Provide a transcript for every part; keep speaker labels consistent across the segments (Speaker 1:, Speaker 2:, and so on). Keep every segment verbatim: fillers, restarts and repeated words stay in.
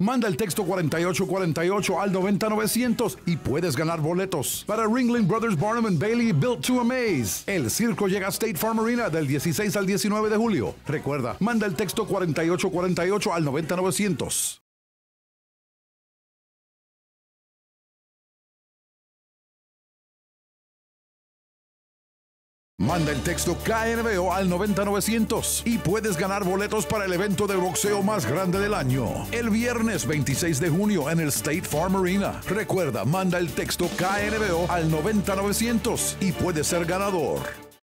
Speaker 1: Manda el texto cuarenta y ocho cuarenta y ocho al noventa novecientos y puedes ganar boletos para Ringling Brothers Barnum and Bailey Built to Amaze. El circo llega a State Farm Arena del dieciséis al diecinueve de julio. Recuerda, manda el texto cuarenta y ocho cuarenta y ocho al noventa novecientos. Manda el texto K N B O al noventa novecientos y puedes ganar boletos para el evento de boxeo más grande del año. El viernes veintiséis de junio en el State Farm Arena. Recuerda, manda el texto K N B O al noventa novecientos y puedes ser ganador.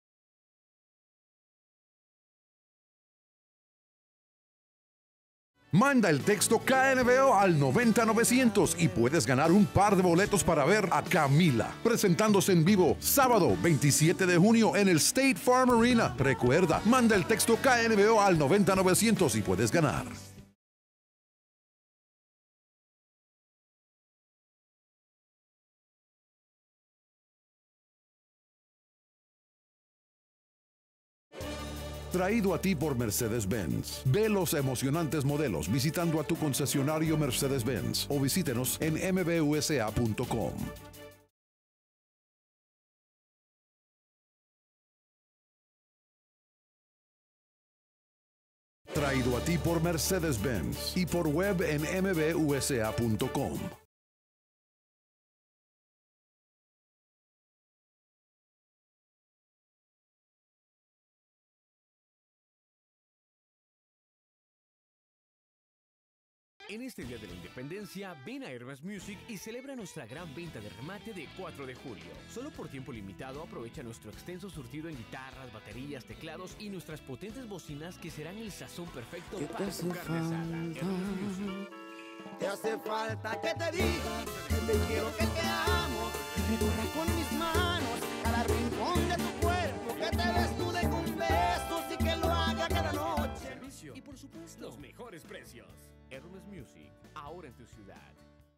Speaker 1: Manda el texto K N B O al noventa novecientos y puedes ganar un par de boletos para ver a Camila, presentándose en vivo sábado veintisiete de junio en el State Farm Arena. Recuerda, manda el texto K N B O al noventa novecientos y puedes ganar. Traído a ti por Mercedes-Benz. Ve los emocionantes modelos visitando a tu concesionario Mercedes-Benz o visítenos en m b u s a punto com. Traído a ti por Mercedes-Benz y por web en m b u s a punto com.
Speaker 2: En este Día de la Independencia, ven a Hermes Music y celebra nuestra gran venta de remate de cuatro de julio. Solo por tiempo limitado aprovecha nuestro extenso surtido en guitarras, baterías, teclados y nuestras potentes bocinas que serán el sazón perfecto para tu carne asada. Hermes Music.
Speaker 3: Te hace falta que te diga que te quiero, que te amo, que recorra con mis manos cada rincón de tu cuerpo, que te desnude con besos y que lo haga cada noche.
Speaker 2: Servicio y por supuesto los mejores precios. Hermes Music, ahora en tu ciudad.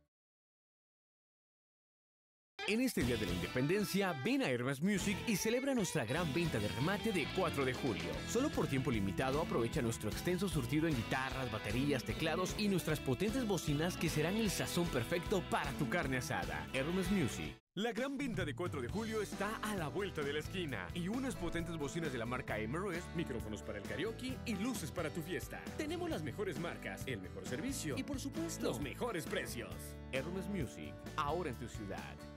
Speaker 2: En este Día de la Independencia, ven a Hermes Music y celebra nuestra gran venta de remate de cuatro de julio. Solo por tiempo limitado aprovecha nuestro extenso surtido en guitarras, baterías, teclados y nuestras potentes bocinas que serán el sazón perfecto para tu carne asada. Hermes Music. La gran venta de cuatro de julio está a la vuelta de la esquina y unas potentes bocinas de la marca M R S, micrófonos para el karaoke y luces para tu fiesta. Tenemos las mejores marcas, el mejor servicio y por supuesto los mejores precios. Hermes Music, ahora en tu ciudad.